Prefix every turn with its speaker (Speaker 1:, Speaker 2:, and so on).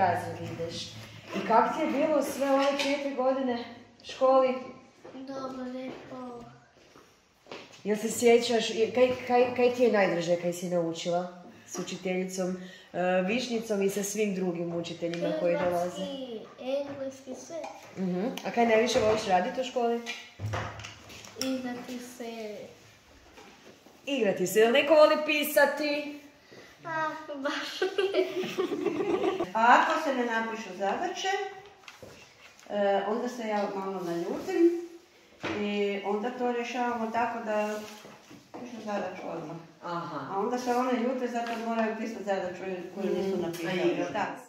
Speaker 1: razred ideš. I kak ti je bilo sve ove 4 godine školi?
Speaker 2: Dobro, lijepo.
Speaker 1: Jel se sjećaš, kaj ti je najdraže kaj si naučila s učiteljicom Višnjicom i sa svim drugim učiteljima koji dolaze?
Speaker 2: Hrvatski, engleski, sve.
Speaker 1: A kaj najviše voliš raditi u školi?
Speaker 2: Igrati se.
Speaker 1: Igrati se, jel neko voli pisati?
Speaker 2: Baš.
Speaker 3: A ako se ne napišu zadaće, onda se ja malo naljutim i onda to rješavamo tako da pišu zadaću odmah.
Speaker 1: Aha.
Speaker 3: A onda se one ljute zato moraju pisati zadaću koju nisu napisali.